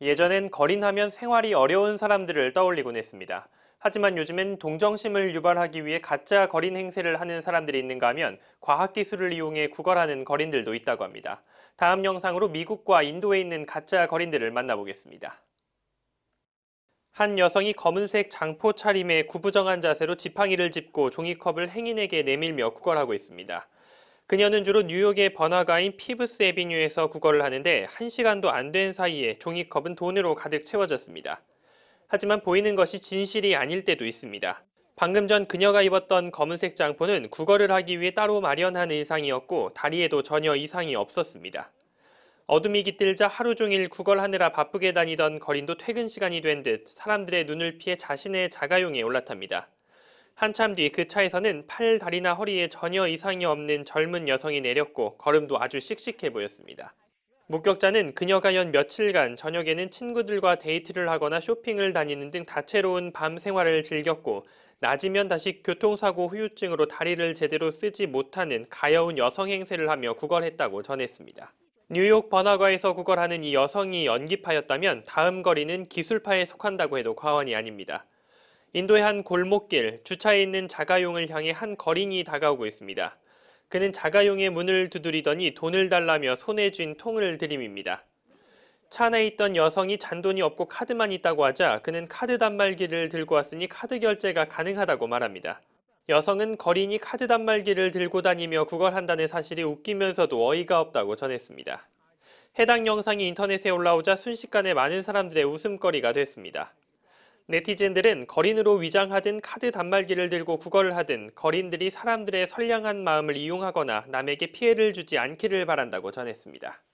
예전엔 거린하면 생활이 어려운 사람들을 떠올리곤 했습니다. 하지만 요즘엔 동정심을 유발하기 위해 가짜 거린 행세를 하는 사람들이 있는가 하면 과학기술을 이용해 구걸하는 거린들도 있다고 합니다. 다음 영상으로 미국과 인도에 있는 가짜 거린들을 만나보겠습니다. 한 여성이 검은색 장포 차림에 구부정한 자세로 지팡이를 짚고 종이컵을 행인에게 내밀며 구걸하고 있습니다. 그녀는 주로 뉴욕의 번화가인 피브스 애비뉴에서 구걸을 하는데 1시간도 안 된 사이에 종이컵은 돈으로 가득 채워졌습니다. 하지만 보이는 것이 진실이 아닐 때도 있습니다. 방금 전 그녀가 입었던 검은색 장포는 구걸을 하기 위해 따로 마련한 의상이었고 다리에도 전혀 이상이 없었습니다. 어둠이 깃들자 하루 종일 구걸하느라 바쁘게 다니던 거린도 퇴근 시간이 된 듯 사람들의 눈을 피해 자신의 자가용에 올라탑니다. 한참 뒤 그 차에서는 팔, 다리나 허리에 전혀 이상이 없는 젊은 여성이 내렸고 걸음도 아주 씩씩해 보였습니다. 목격자는 그녀가 연 며칠간 저녁에는 친구들과 데이트를 하거나 쇼핑을 다니는 등 다채로운 밤 생활을 즐겼고 낮이면 다시 교통사고 후유증으로 다리를 제대로 쓰지 못하는 가여운 여성 행세를 하며 구걸했다고 전했습니다. 뉴욕 번화가에서 구걸하는 이 여성이 연기파였다면 다음 거리는 기술파에 속한다고 해도 과언이 아닙니다. 인도의 한 골목길, 주차해 있는 자가용을 향해 한 거린이 다가오고 있습니다. 그는 자가용의 문을 두드리더니 돈을 달라며 손에 쥔 통을 들이밉니다. 차 안에 있던 여성이 잔돈이 없고 카드만 있다고 하자 그는 카드 단말기를 들고 왔으니 카드 결제가 가능하다고 말합니다. 여성은 거린이 카드 단말기를 들고 다니며 구걸한다는 사실이 웃기면서도 어이가 없다고 전했습니다. 해당 영상이 인터넷에 올라오자 순식간에 많은 사람들의 웃음거리가 됐습니다. 네티즌들은 거린으로 위장하든 카드 단말기를 들고 구걸을 하든 거린들이 사람들의 선량한 마음을 이용하거나 남에게 피해를 주지 않기를 바란다고 전했습니다.